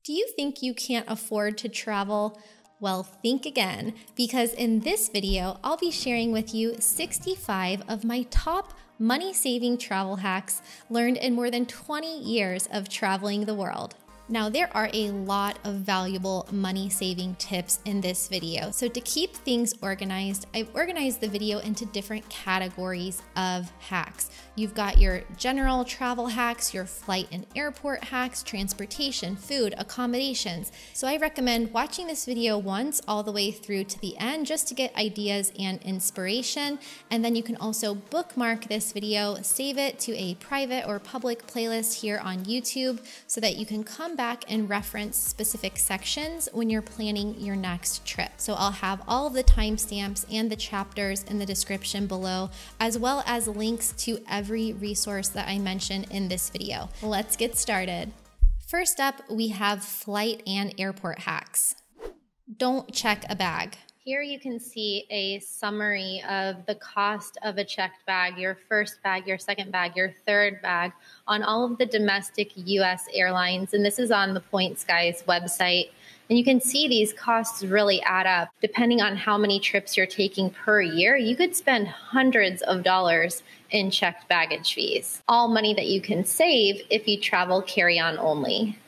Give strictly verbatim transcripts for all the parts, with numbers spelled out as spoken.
Do you think you can't afford to travel? Well, think again, because in this video, I'll be sharing with you sixty-five of my top money-saving travel hacks learned in more than twenty years of traveling the world. Now, there are a lot of valuable money-saving tips in this video. So to keep things organized, I've organized the video into different categories of hacks. You've got your general travel hacks, your flight and airport hacks, transportation, food, accommodations. So I recommend watching this video once all the way through to the end just to get ideas and inspiration. And then you can also bookmark this video, save it to a private or public playlist here on YouTube so that you can come back and reference specific sections when you're planning your next trip. So I'll have all of the timestamps and the chapters in the description below, as well as links to every resource that I mentioned in this video. Let's get started. First up, we have flight and airport hacks. Don't check a bag. Here you can see a summary of the cost of a checked bag, your first bag, your second bag, your third bag on all of the domestic U S airlines. And this is on the PointsGuys website. And you can see these costs really add up. Depending on how many trips you're taking per year, you could spend hundreds of dollars in checked baggage fees. All money that you can save if you travel carry-on only.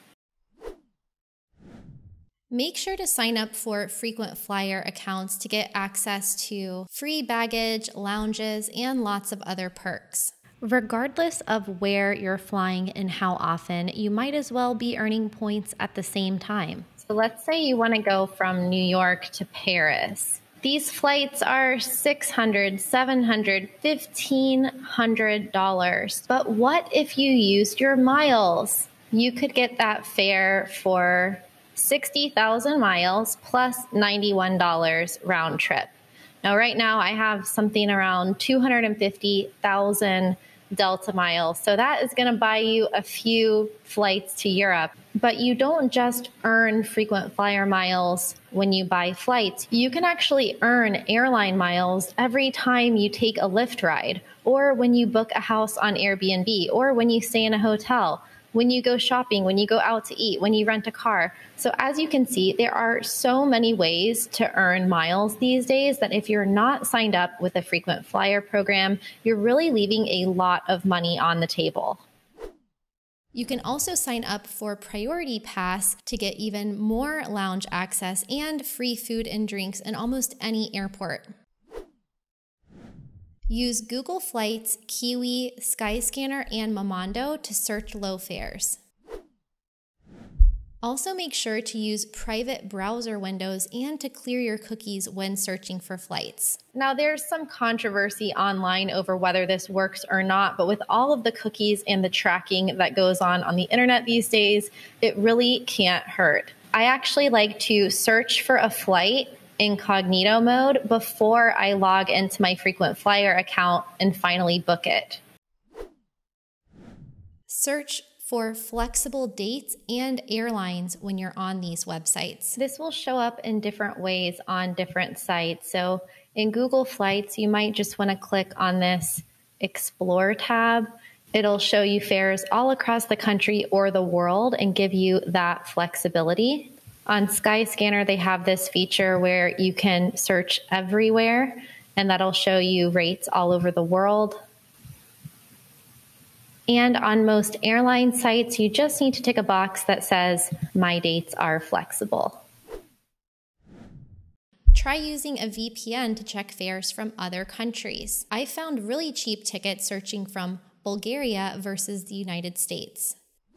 Make sure to sign up for frequent flyer accounts to get access to free baggage, lounges, and lots of other perks. Regardless of where you're flying and how often, you might as well be earning points at the same time. So let's say you want to go from New York to Paris. These flights are six hundred dollars, seven hundred dollars, fifteen hundred dollars. But what if you used your miles? You could get that fare for sixty thousand miles plus ninety-one dollars round trip. Now, right now I have something around two hundred fifty thousand Delta miles. So that is going to buy you a few flights to Europe. But you don't just earn frequent flyer miles when you buy flights. You can actually earn airline miles every time you take a Lyft ride, or when you book a house on Airbnb, or when you stay in a hotel, when you go shopping, when you go out to eat, when you rent a car. So as you can see, there are so many ways to earn miles these days that if you're not signed up with a frequent flyer program, you're really leaving a lot of money on the table. You can also sign up for Priority Pass to get even more lounge access and free food and drinks in almost any airport. Use Google Flights, Kiwi, Skyscanner, and Momondo to search low fares. Also make sure to use private browser windows and to clear your cookies when searching for flights. Now, there's some controversy online over whether this works or not, but with all of the cookies and the tracking that goes on on the internet these days, it really can't hurt. I actually like to search for a flight incognito mode before I log into my frequent flyer account and finally book it. Search for flexible dates and airlines when you're on these websites. This will show up in different ways on different sites. So in Google Flights, you might just want to click on this Explore tab. It'll show you fares all across the country or the world and give you that flexibility. On Skyscanner, they have this feature where you can search everywhere, and that'll show you rates all over the world. And on most airline sites, you just need to tick a box that says, "My dates are flexible." Try using a V P N to check fares from other countries. I found really cheap tickets searching from Bulgaria versus the United States.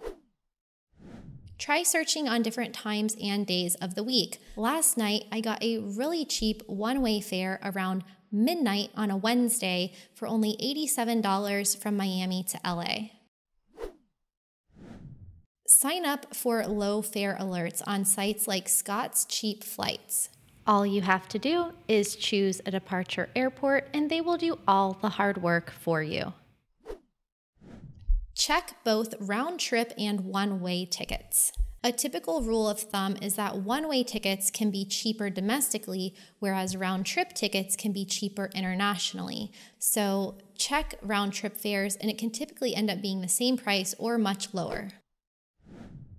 Try searching on different times and days of the week. Last night, I got a really cheap one-way fare around midnight on a Wednesday for only eighty-seven dollars from Miami to L A. Sign up for low fare alerts on sites like Scott's Cheap Flights. All you have to do is choose a departure airport and they will do all the hard work for you. Check both round-trip and one-way tickets. A typical rule of thumb is that one-way tickets can be cheaper domestically, whereas round-trip tickets can be cheaper internationally. So check round-trip fares, and it can typically end up being the same price or much lower.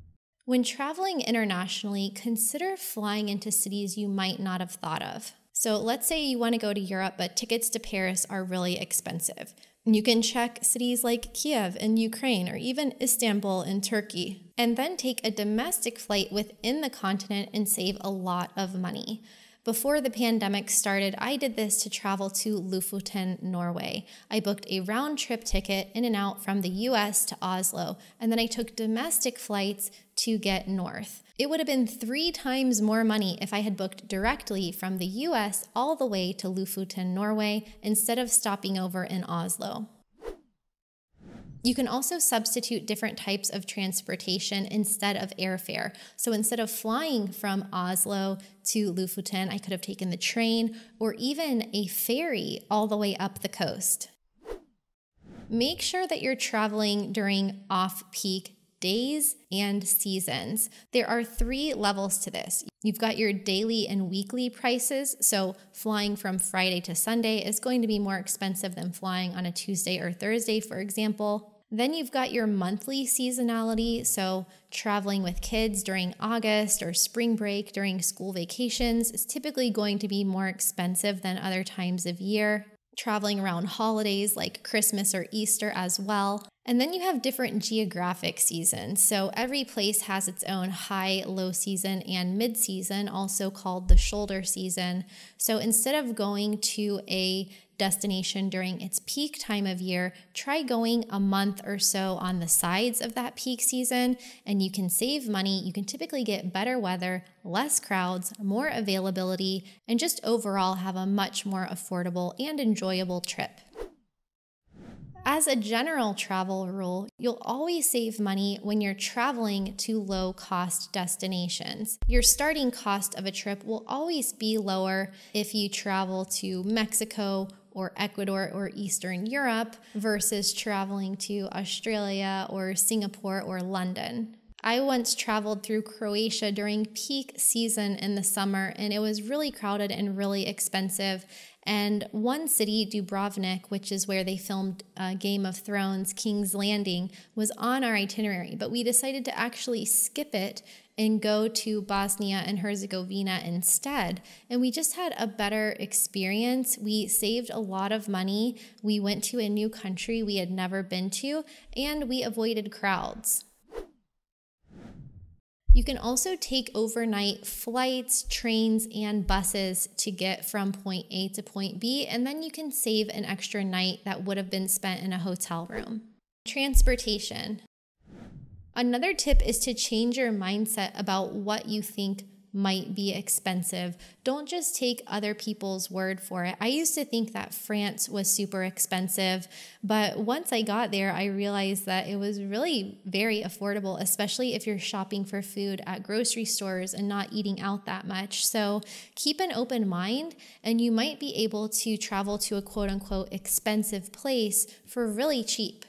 When traveling internationally, consider flying into cities you might not have thought of. So let's say you want to go to Europe, but tickets to Paris are really expensive. You can check cities like Kiev in Ukraine or even Istanbul in Turkey, and then take a domestic flight within the continent and save a lot of money. Before the pandemic started, I did this to travel to Lofoten, Norway. I booked a round-trip ticket in and out from the U S to Oslo, and then I took domestic flights to get north. It would have been three times more money if I had booked directly from the U S all the way to Lofoten, Norway, instead of stopping over in Oslo. You can also substitute different types of transportation instead of airfare. So instead of flying from Oslo to Lofoten, I could have taken the train or even a ferry all the way up the coast. Make sure that you're traveling during off-peak days and seasons. There are three levels to this. You've got your daily and weekly prices. So flying from Friday to Sunday is going to be more expensive than flying on a Tuesday or Thursday, for example. Then you've got your monthly seasonality, so traveling with kids during August or spring break during school vacations is typically going to be more expensive than other times of year. Traveling around holidays like Christmas or Easter as well. And then you have different geographic seasons. So every place has its own high, low season and mid season, also called the shoulder season. So instead of going to a destination during its peak time of year, try going a month or so on the sides of that peak season, and you can save money. You can typically get better weather, less crowds, more availability, and just overall have a much more affordable and enjoyable trip. As a general travel rule, you'll always save money when you're traveling to low-cost destinations. Your starting cost of a trip will always be lower if you travel to Mexico or Ecuador or Eastern Europe versus traveling to Australia or Singapore or London. I once traveled through Croatia during peak season in the summer, and it was really crowded and really expensive. And one city, Dubrovnik, which is where they filmed uh, Game of Thrones, King's Landing, was on our itinerary, but we decided to actually skip it and go to Bosnia and Herzegovina instead. And we just had a better experience. We saved a lot of money. We went to a new country we had never been to, and we avoided crowds. You can also take overnight flights, trains, and buses to get from point A to point B, and then you can save an extra night that would have been spent in a hotel room. Transportation. Another tip is to change your mindset about what you think might be expensive. Don't just take other people's word for it. I used to think that France was super expensive, but once I got there, I realized that it was really very affordable, especially if you're shopping for food at grocery stores and not eating out that much. So keep an open mind, and you might be able to travel to a quote-unquote expensive place for really cheap.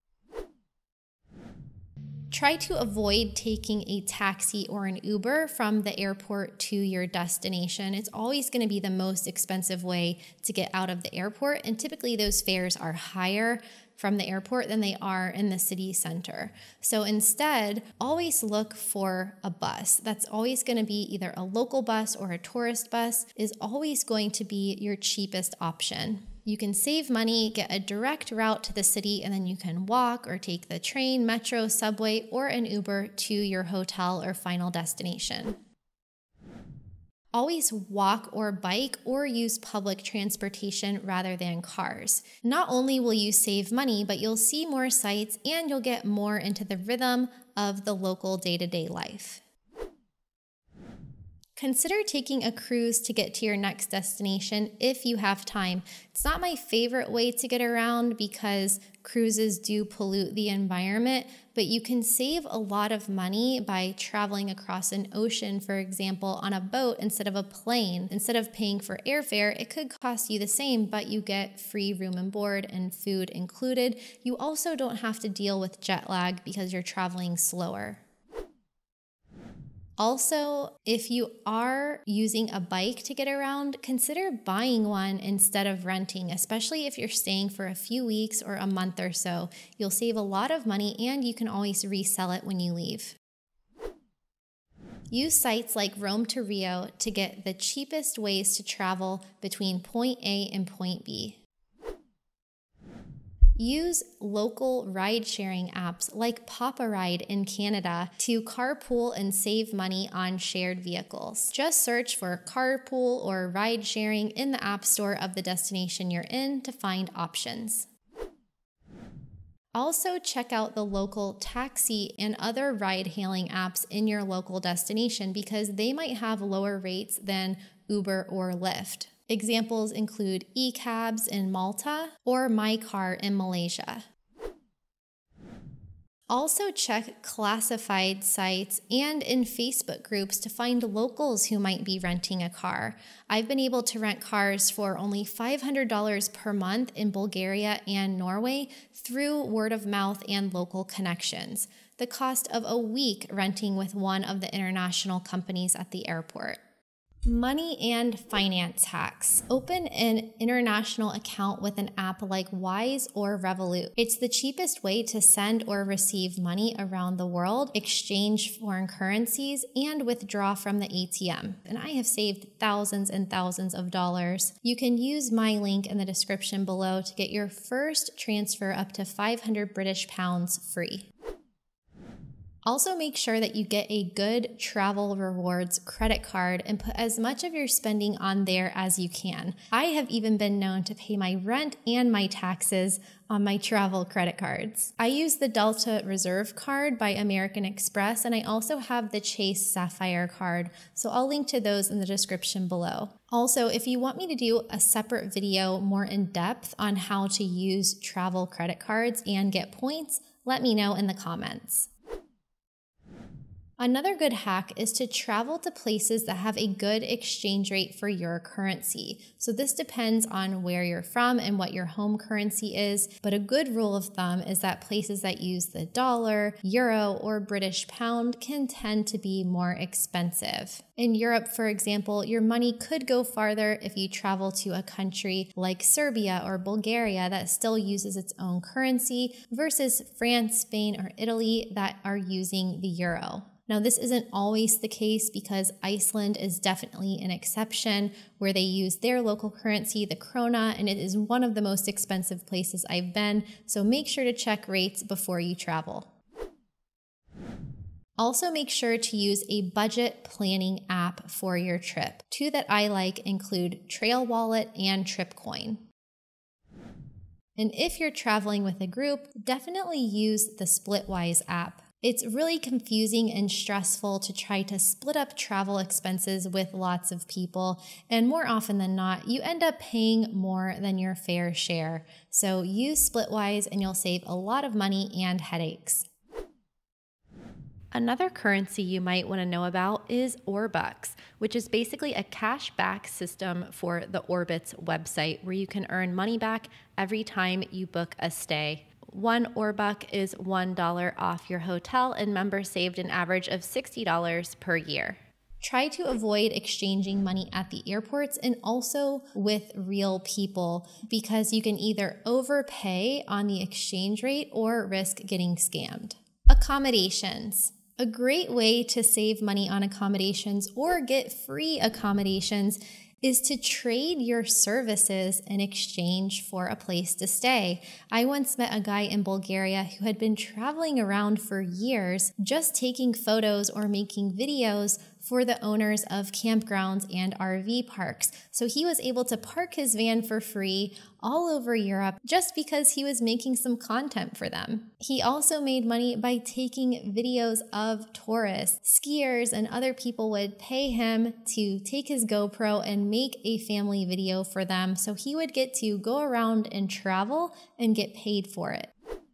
Try to avoid taking a taxi or an Uber from the airport to your destination. It's always going to be the most expensive way to get out of the airport, and typically those fares are higher from the airport than they are in the city center. So instead, always look for a bus. That's always going to be either a local bus or a tourist bus is always going to be your cheapest option. You can save money, get a direct route to the city, and then you can walk or take the train, metro, subway, or an Uber to your hotel or final destination. Always walk or bike or use public transportation rather than cars. Not only will you save money, but you'll see more sights and you'll get more into the rhythm of the local day-to-day life. Consider taking a cruise to get to your next destination if you have time. It's not my favorite way to get around because cruises do pollute the environment, but you can save a lot of money by traveling across an ocean, for example, on a boat instead of a plane. Instead of paying for airfare, it could cost you the same, but you get free room and board and food included. You also don't have to deal with jet lag because you're traveling slower. Also, if you are using a bike to get around, consider buying one instead of renting, especially if you're staying for a few weeks or a month or so. You'll save a lot of money and you can always resell it when you leave. Use sites like Rome to Rio to get the cheapest ways to travel between point A and point B. Use local ride-sharing apps like Papa Ride in Canada to carpool and save money on shared vehicles. Just search for carpool or ride-sharing in the app store of the destination you're in to find options. Also, check out the local taxi and other ride-hailing apps in your local destination because they might have lower rates than Uber or Lyft. Examples include eCabs in Malta or MyCar in Malaysia. Also check classified sites and in Facebook groups to find locals who might be renting a car. I've been able to rent cars for only five hundred dollars per month in Bulgaria and Norway through word of mouth and local connections, the cost of a week renting with one of the international companies at the airport. Money and finance hacks. Open an international account with an app like Wise or Revolut. It's the cheapest way to send or receive money around the world, exchange foreign currencies, and withdraw from the A T M. And I have saved thousands and thousands of dollars. You can use my link in the description below to get your first transfer up to five hundred British pounds free. Also, make sure that you get a good travel rewards credit card and put as much of your spending on there as you can. I have even been known to pay my rent and my taxes on my travel credit cards. I use the Delta Reserve card by American Express, and I also have the Chase Sapphire card, so I'll link to those in the description below. Also, if you want me to do a separate video more in depth on how to use travel credit cards and get points, let me know in the comments. Another good hack is to travel to places that have a good exchange rate for your currency. So this depends on where you're from and what your home currency is, but a good rule of thumb is that places that use the dollar, euro, or British pound can tend to be more expensive. In Europe, for example, your money could go farther if you travel to a country like Serbia or Bulgaria that still uses its own currency versus France, Spain, or Italy that are using the euro. Now, this isn't always the case because Iceland is definitely an exception where they use their local currency, the krona, and it is one of the most expensive places I've been, so make sure to check rates before you travel. Also, make sure to use a budget planning app for your trip. Two that I like include Trail Wallet and Tripcoin. And if you're traveling with a group, definitely use the Splitwise app. It's really confusing and stressful to try to split up travel expenses with lots of people, and more often than not, you end up paying more than your fair share. So use Splitwise and you'll save a lot of money and headaches. Another currency you might want to know about is Orbux, which is basically a cash back system for the Orbitz website where you can earn money back every time you book a stay. One Orbux is one dollar off your hotel, and members saved an average of sixty dollars per year. Try to avoid exchanging money at the airports and also with real people because you can either overpay on the exchange rate or risk getting scammed. Accommodations. A great way to save money on accommodations or get free accommodations is to trade your services in exchange for a place to stay. I once met a guy in Bulgaria who had been traveling around for years, just taking photos or making videos for the owners of campgrounds and R V parks. So he was able to park his van for free all over Europe just because he was making some content for them. He also made money by taking videos of tourists. Skiers and other people would pay him to take his GoPro and make a family video for them, so he would get to go around and travel and get paid for it.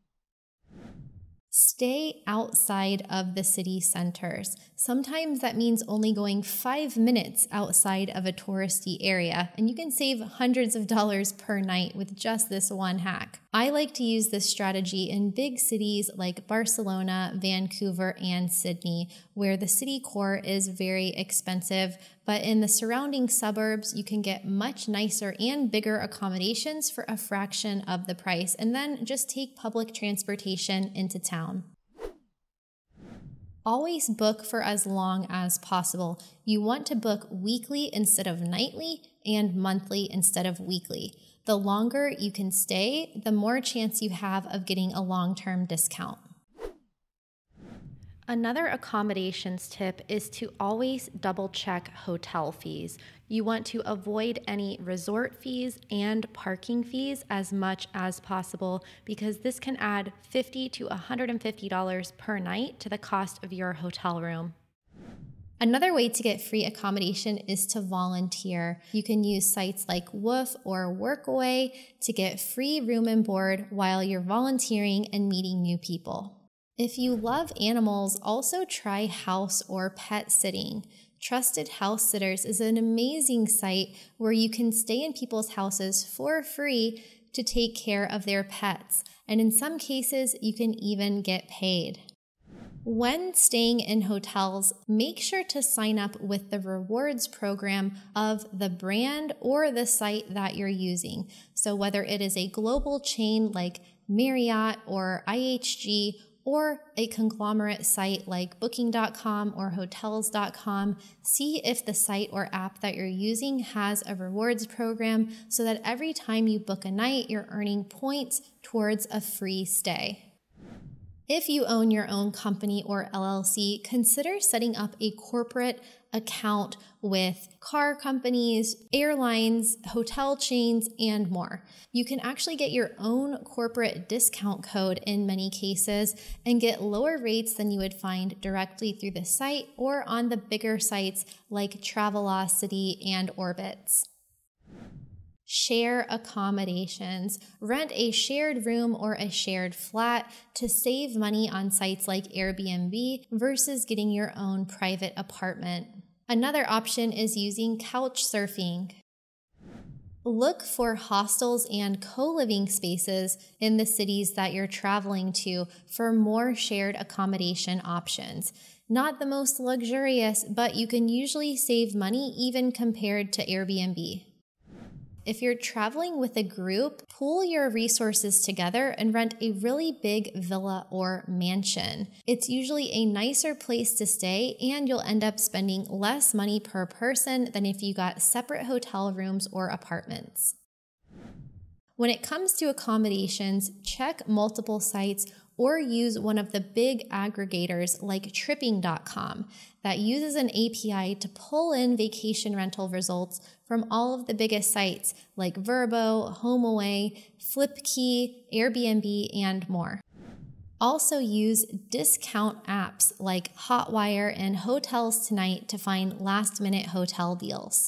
Stay outside of the city centers. Sometimes that means only going five minutes outside of a touristy area, and you can save hundreds of dollars per night with just this one hack. I like to use this strategy in big cities like Barcelona, Vancouver, and Sydney, where the city core is very expensive, but in the surrounding suburbs, you can get much nicer and bigger accommodations for a fraction of the price, and then just take public transportation into town. Always book for as long as possible. You want to book weekly instead of nightly and monthly instead of weekly. The longer you can stay, the more chance you have of getting a long-term discount. Another accommodations tip is to always double check hotel fees. You want to avoid any resort fees and parking fees as much as possible because this can add fifty to one hundred fifty dollars per night to the cost of your hotel room. Another way to get free accommodation is to volunteer. You can use sites like Woof or Workaway to get free room and board while you're volunteering and meeting new people. If you love animals, also try house or pet sitting. Trusted House Sitters is an amazing site where you can stay in people's houses for free to take care of their pets, and in some cases, you can even get paid. When staying in hotels, make sure to sign up with the rewards program of the brand or the site that you're using. So whether it is a global chain like Marriott or I H G, or a conglomerate site like booking dot com or hotels dot com, see if the site or app that you're using has a rewards program so that every time you book a night, you're earning points towards a free stay. If you own your own company or L L C, consider setting up a corporate account with car companies, airlines, hotel chains, and more. You can actually get your own corporate discount code in many cases and get lower rates than you would find directly through the site or on the bigger sites like Travelocity and Orbitz. Share accommodations. Rent a shared room or a shared flat to save money on sites like Airbnb versus getting your own private apartment. Another option is using couch surfing. Look for hostels and co-living spaces in the cities that you're traveling to for more shared accommodation options. Not the most luxurious, but you can usually save money even compared to Airbnb. If you're traveling with a group, pool your resources together and rent a really big villa or mansion. It's usually a nicer place to stay, and you'll end up spending less money per person than if you got separate hotel rooms or apartments. When it comes to accommodations, check multiple sites or use one of the big aggregators like tripping dot com that uses an A P I to pull in vacation rental results from all of the biggest sites like Vrbo, HomeAway, Flipkey, Airbnb, and more. Also use discount apps like Hotwire and Hotels Tonight to find last-minute hotel deals.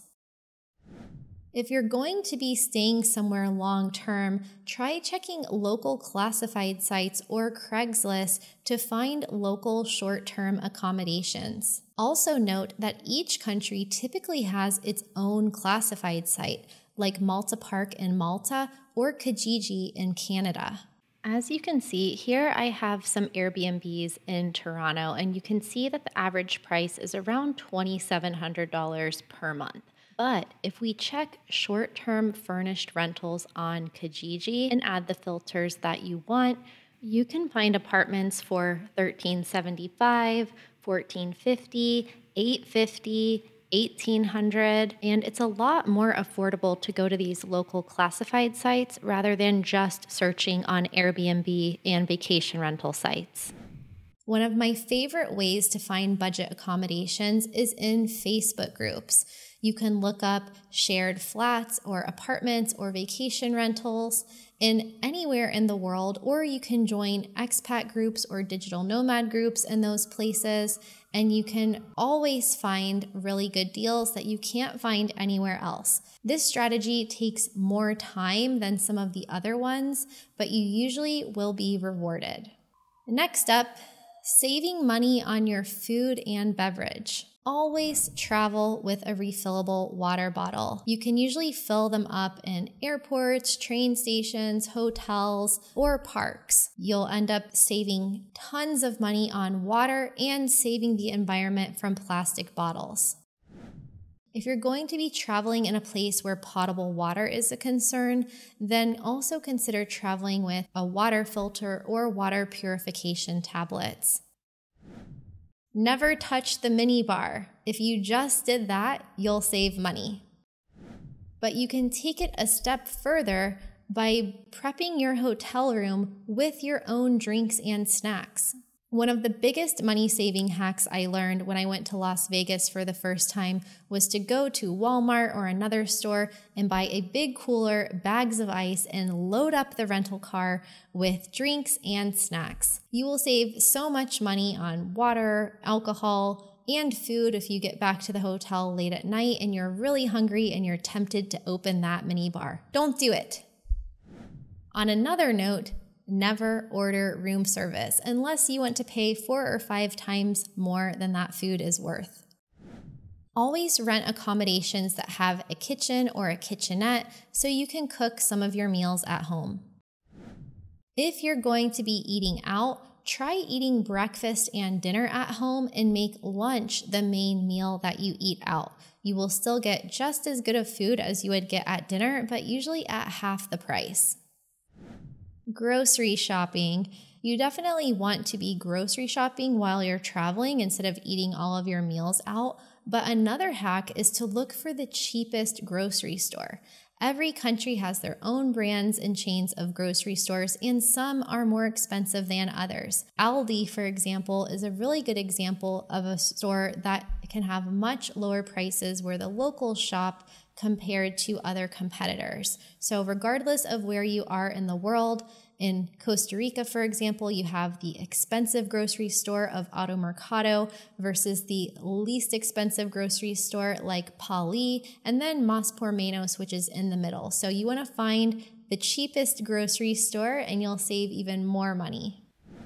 If you're going to be staying somewhere long-term, try checking local classified sites or Craigslist to find local short-term accommodations. Also note that each country typically has its own classified site, like Malta Park in Malta or Kijiji in Canada. As you can see, here I have some Airbnbs in Toronto, and you can see that the average price is around twenty-seven hundred dollars per month. But if we check short-term furnished rentals on Kijiji and add the filters that you want, you can find apartments for thirteen seventy-five, fourteen fifty, eight fifty, eighteen hundred, and it's a lot more affordable to go to these local classified sites rather than just searching on Airbnb and vacation rental sites. One of my favorite ways to find budget accommodations is in Facebook groups. You can look up shared flats or apartments or vacation rentals in anywhere in the world, or you can join expat groups or digital nomad groups in those places, and you can always find really good deals that you can't find anywhere else. This strategy takes more time than some of the other ones, but you usually will be rewarded. Next up, saving money on your food and beverage. Always travel with a refillable water bottle. You can usually fill them up in airports, train stations, hotels, or parks. You'll end up saving tons of money on water and saving the environment from plastic bottles. If you're going to be traveling in a place where potable water is a concern, then also consider traveling with a water filter or water purification tablets. Never touch the mini bar. If you just did that, you'll save money. But you can take it a step further by prepping your hotel room with your own drinks and snacks. One of the biggest money-saving hacks I learned when I went to Las Vegas for the first time was to go to Walmart or another store and buy a big cooler, bags of ice, and load up the rental car with drinks and snacks. You will save so much money on water, alcohol, and food if you get back to the hotel late at night and you're really hungry and you're tempted to open that mini bar. Don't do it. On another note, never order room service unless you want to pay four or five times more than that food is worth. Always rent accommodations that have a kitchen or a kitchenette so you can cook some of your meals at home. If you're going to be eating out, try eating breakfast and dinner at home and make lunch the main meal that you eat out. You will still get just as good of food as you would get at dinner, but usually at half the price. Grocery shopping. You definitely want to be grocery shopping while you're traveling instead of eating all of your meals out. But another hack is to look for the cheapest grocery store. Every country has their own brands and chains of grocery stores, and some are more expensive than others. Aldi, for example, is a really good example of a store that can have much lower prices where the locals shop compared to other competitors. So regardless of where you are in the world, in Costa Rica, for example, you have the expensive grocery store of Automercado versus the least expensive grocery store like Pali, and then Mas por Menos, which is in the middle. So you want to find the cheapest grocery store and you'll save even more money.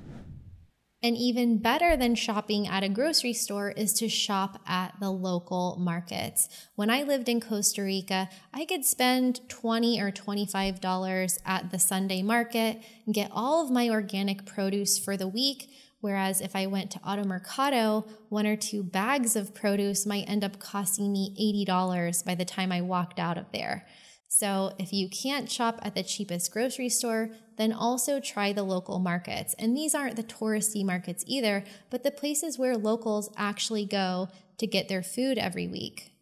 And even better than shopping at a grocery store is to shop at the local markets. When I lived in Costa Rica, I could spend twenty dollars or twenty-five dollars at the Sunday market and get all of my organic produce for the week, whereas if I went to Automercado, one or two bags of produce might end up costing me eighty dollars by the time I walked out of there. So if you can't shop at the cheapest grocery store, then also try the local markets. And these aren't the touristy markets either, but the places where locals actually go to get their food every week.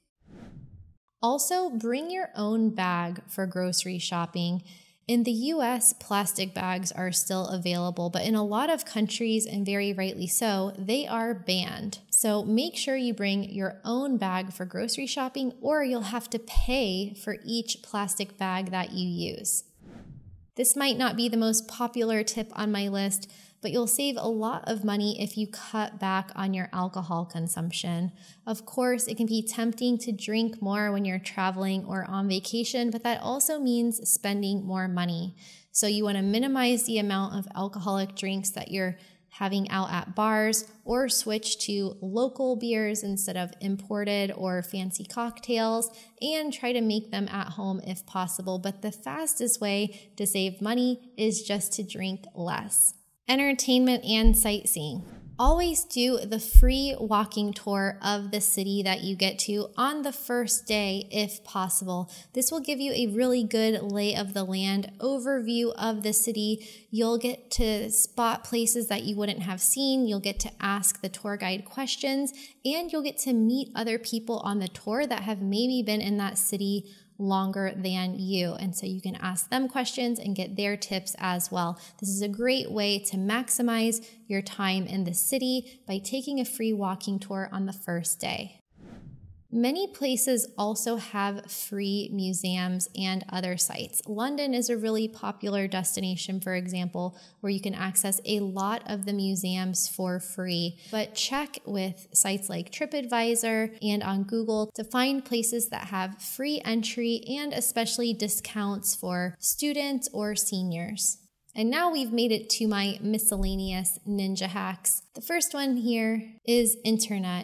Also, bring your own bag for grocery shopping. In the U S, plastic bags are still available, but in a lot of countries, and very rightly so, they are banned. So make sure you bring your own bag for grocery shopping, or you'll have to pay for each plastic bag that you use. This might not be the most popular tip on my list, but you'll save a lot of money if you cut back on your alcohol consumption. Of course, it can be tempting to drink more when you're traveling or on vacation, but that also means spending more money. So you want to minimize the amount of alcoholic drinks that you're having out at bars, or switch to local beers instead of imported or fancy cocktails, and try to make them at home if possible. But the fastest way to save money is just to drink less. Entertainment and sightseeing. Always do the free walking tour of the city that you get to on the first day if possible. This will give you a really good lay of the land overview of the city. You'll get to spot places that you wouldn't have seen. You'll get to ask the tour guide questions, and you'll get to meet other people on the tour that have maybe been in that city longer than you. And so you can ask them questions and get their tips as well. This is a great way to maximize your time in the city by taking a free walking tour on the first day. Many places also have free museums and other sites. London is a really popular destination, for example, where you can access a lot of the museums for free. But check with sites like TripAdvisor and on Google to find places that have free entry and especially discounts for students or seniors. And now we've made it to my miscellaneous ninja hacks. The first one here is internet.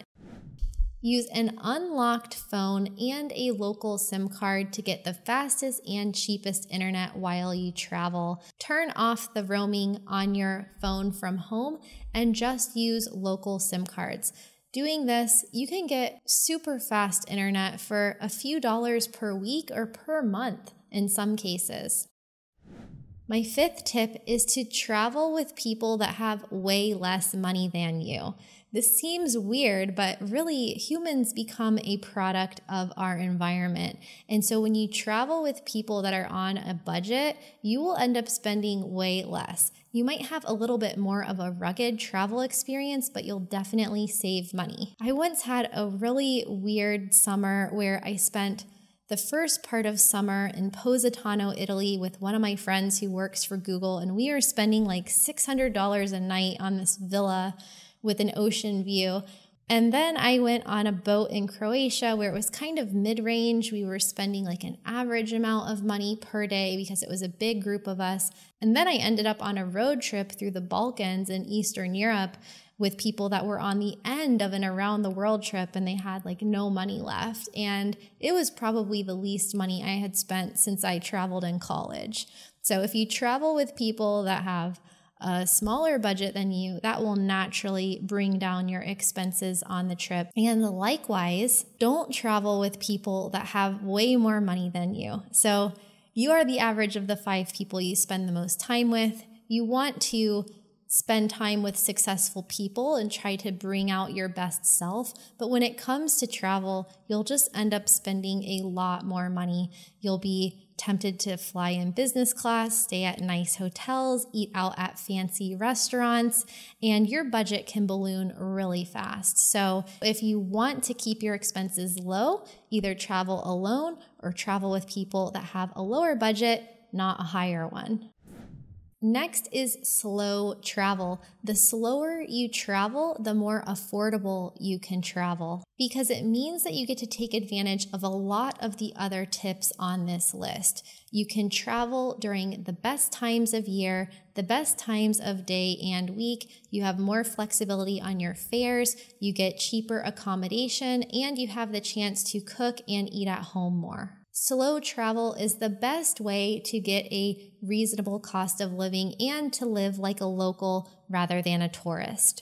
Use an unlocked phone and a local SIM card to get the fastest and cheapest internet while you travel. Turn off the roaming on your phone from home and just use local SIM cards. Doing this, you can get super fast internet for a few dollars per week or per month in some cases. My fifth tip is to travel with people that have way less money than you. This seems weird, but really humans become a product of our environment. And so when you travel with people that are on a budget, you will end up spending way less. You might have a little bit more of a rugged travel experience, but you'll definitely save money. I once had a really weird summer where I spent the first part of summer in Positano, Italy with one of my friends who works for Google, and we were spending like six hundred dollars a night on this villa with an ocean view. And then I went on a boat in Croatia where it was kind of mid-range. We were spending like an average amount of money per day because it was a big group of us. And then I ended up on a road trip through the Balkans and Eastern Europe with people that were on the end of an around the world trip, and they had like no money left. And it was probably the least money I had spent since I traveled in college. So if you travel with people that have a smaller budget than you, that will naturally bring down your expenses on the trip. And likewise, don't travel with people that have way more money than you. So you are the average of the five people you spend the most time with. You want to spend time with successful people and try to bring out your best self. But when it comes to travel, you'll just end up spending a lot more money. You'll be tempted to fly in business class, stay at nice hotels, eat out at fancy restaurants, and your budget can balloon really fast. So if you want to keep your expenses low, either travel alone or travel with people that have a lower budget, not a higher one. Next is slow travel. The slower you travel, the more affordable you can travel, because it means that you get to take advantage of a lot of the other tips on this list. You can travel during the best times of year, the best times of day and week. You have more flexibility on your fares, you get cheaper accommodation, and you have the chance to cook and eat at home more. Slow travel is the best way to get a reasonable cost of living and to live like a local rather than a tourist.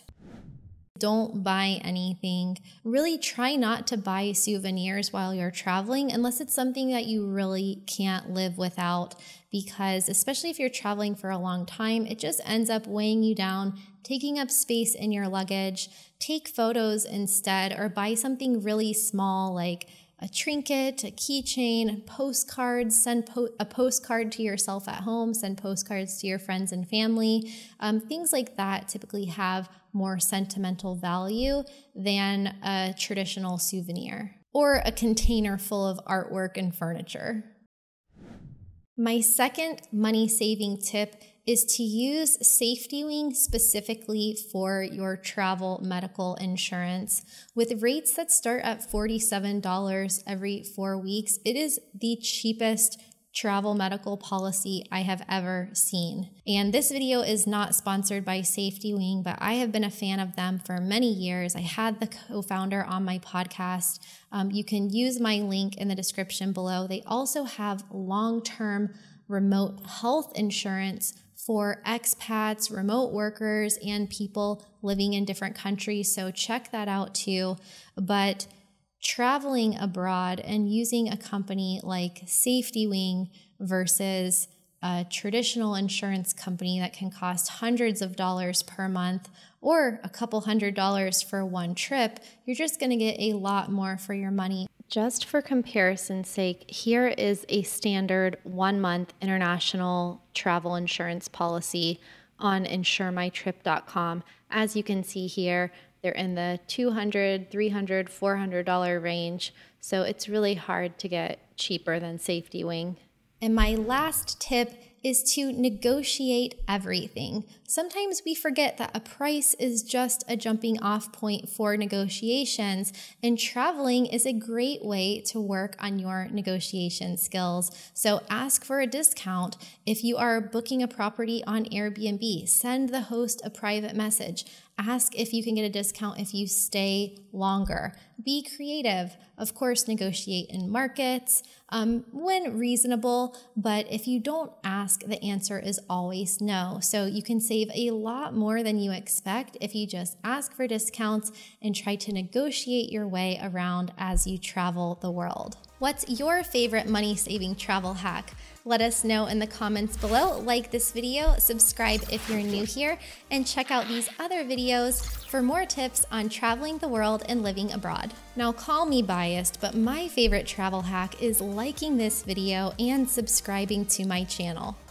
Don't buy anything. Really try not to buy souvenirs while you're traveling unless it's something that you really can't live without, because especially if you're traveling for a long time, it just ends up weighing you down, taking up space in your luggage. Take photos instead, or buy something really small like a trinket, a keychain, postcards, send po- a postcard to yourself at home, send postcards to your friends and family. Um, things like that typically have more sentimental value than a traditional souvenir or a container full of artwork and furniture. My second money-saving tip is to use SafetyWing specifically for your travel medical insurance. With rates that start at forty-seven dollars every four weeks, it is the cheapest travel medical policy I have ever seen. And this video is not sponsored by SafetyWing, but I have been a fan of them for many years. I had the co-founder on my podcast. Um, you can use my link in the description below. They also have long-term remote health insurance for expats, remote workers, and people living in different countries. So check that out too. But traveling abroad and using a company like SafetyWing versus a traditional insurance company that can cost hundreds of dollars per month or a couple hundred dollars for one trip, you're just going to get a lot more for your money. Just for comparison's sake, here is a standard one-month international travel insurance policy on insure my trip dot com. As you can see here, they're in the two hundred dollars, three hundred dollars, four hundred dollars range, so it's really hard to get cheaper than SafetyWing. And my last tip is to negotiate everything. Sometimes we forget that a price is just a jumping off point for negotiations, and traveling is a great way to work on your negotiation skills. So ask for a discount. If you are booking a property on Airbnb, send the host a private message. Ask if you can get a discount if you stay longer. Be creative. Of course, negotiate in markets um, when reasonable, but if you don't ask, the answer is always no. So you can save a lot more than you expect if you just ask for discounts and try to negotiate your way around as you travel the world. What's your favorite money-saving travel hack? Let us know in the comments below. Like this video, subscribe if you're new here, and check out these other videos for more tips on traveling the world and living abroad. Now, call me biased, but my favorite travel hack is liking this video and subscribing to my channel.